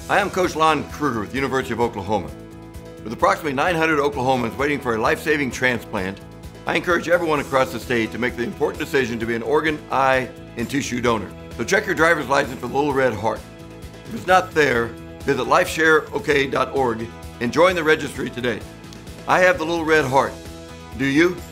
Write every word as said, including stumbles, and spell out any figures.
Hi, I'm Coach Lon Kruger with the University of Oklahoma. With approximately nine hundred Oklahomans waiting for a life-saving transplant, I encourage everyone across the state to make the important decision to be an organ, eye, and tissue donor. So check your driver's license for the little red heart. If it's not there, visit life share o k dot org and join the registry today. I have the little red heart. Do you?